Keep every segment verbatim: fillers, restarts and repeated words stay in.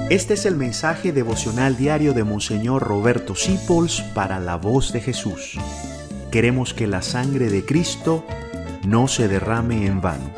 Este es el mensaje devocional diario de Monseñor Roberto Sipols para la Voz de Jesús. Queremos que la sangre de Cristo no se derrame en vano.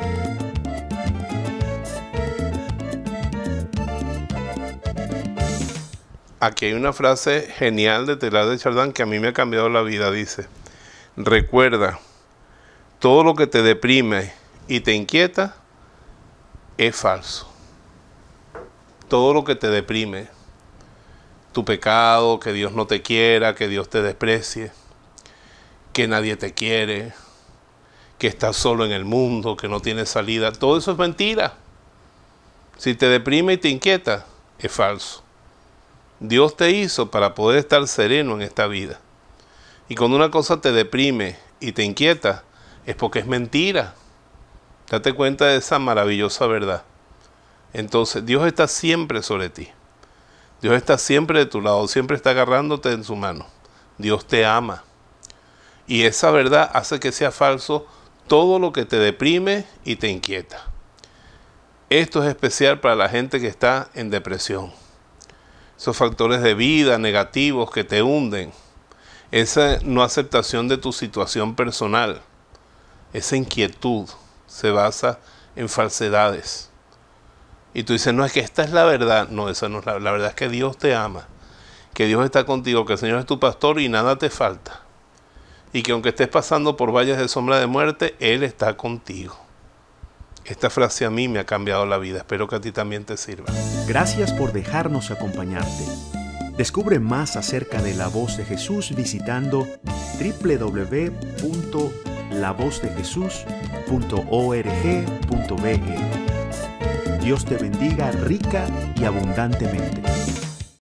Aquí hay una frase genial de Teilhard de Chardin que a mí me ha cambiado la vida. Dice: recuerda, todo lo que te deprime y te inquieta es falso. Todo lo que te deprime, tu pecado, que Dios no te quiera, que Dios te desprecie, que nadie te quiere, que estás solo en el mundo, que no tienes salida, todo eso es mentira. Si te deprime y te inquieta, es falso. Dios te hizo para poder estar sereno en esta vida. Y cuando una cosa te deprime y te inquieta, es porque es mentira. Date cuenta de esa maravillosa verdad. Entonces, Dios está siempre sobre ti. Dios está siempre de tu lado, siempre está agarrándote en su mano. Dios te ama. Y esa verdad hace que sea falso todo lo que te deprime y te inquieta. Esto es especial para la gente que está en depresión. Esos factores de vida negativos que te hunden. Esa no aceptación de tu situación personal. Esa inquietud se basa en falsedades. Y tú dices, no, es que esta es la verdad. No, esa no es la, la verdad. Es que Dios te ama, que Dios está contigo, que el Señor es tu pastor y nada te falta. Y que aunque estés pasando por valles de sombra de muerte, Él está contigo. Esta frase a mí me ha cambiado la vida. Espero que a ti también te sirva. Gracias por dejarnos acompañarte. Descubre más acerca de la Voz de Jesús visitando doble u doble u doble u punto la voz de jesús punto org punto be. Dios te bendiga rica y abundantemente.